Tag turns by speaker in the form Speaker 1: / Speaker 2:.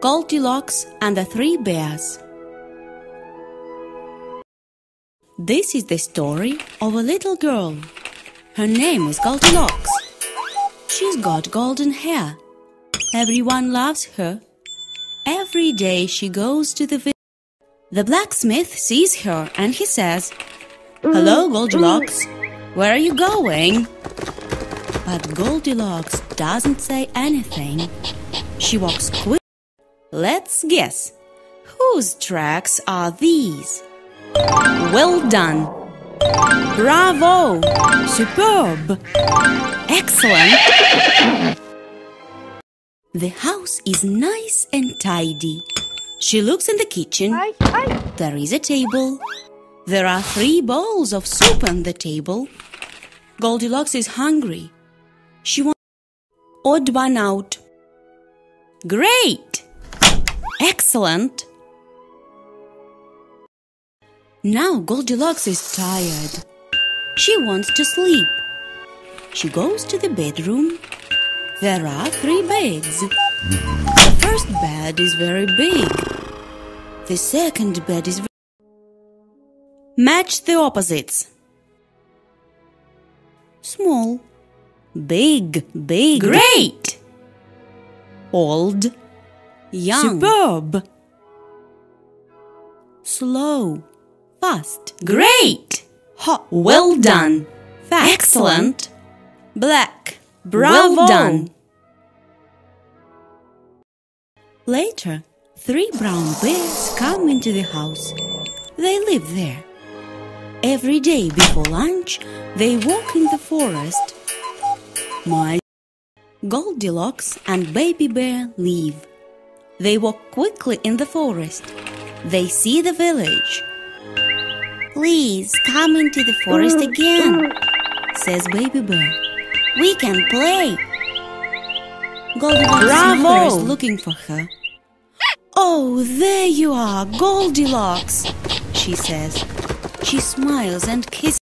Speaker 1: Goldilocks and the Three Bears. This is the story of a little girl. Her name is Goldilocks. She's got golden hair. Everyone loves her. Every day she goes to the village. The blacksmith sees her and he says, "Hello, Goldilocks. Where are you going?" But Goldilocks doesn't say anything. She walks quickly. Let's guess. Whose tracks are these? Well done! Bravo! Superb! Excellent! The house is nice and tidy. She looks in the kitchen. There is a table. There are 3 bowls of soup on the table. Goldilocks is hungry. She wants odd one out. Great! Excellent! Now Goldilocks is tired. She wants to sleep. She goes to the bedroom. There are 3 beds. The first bed is very big. The second bed is Match the opposites. Small. Big, big. Great! Old. Young. Superb. Slow. Fast. Great! Hot. Well done. Fast. Excellent. Black. Bravo. Well done. Later, 3 brown bears come into the house. They live there. Every day before lunch, they walk in the forest. Goldilocks and Baby Bear leave. They walk quickly in the forest. They see the village. "Please come into the forest again," says Baby Bear. "We can play." Goldilocks' mother is looking for her. "Oh, there you are, Goldilocks," she says. She smiles and kisses